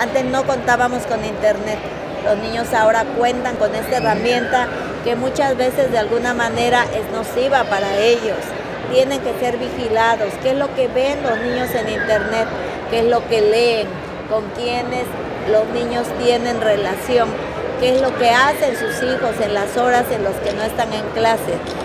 Antes no contábamos con internet. Los niños ahora cuentan con esta herramienta que muchas veces de alguna manera es nociva para ellos. Tienen que ser vigilados. ¿Qué es lo que ven los niños en internet? ¿Qué es lo que leen? ¿Con quiénes los niños tienen relación? ¿Qué es lo que hacen sus hijos en las horas en las que no están en clase?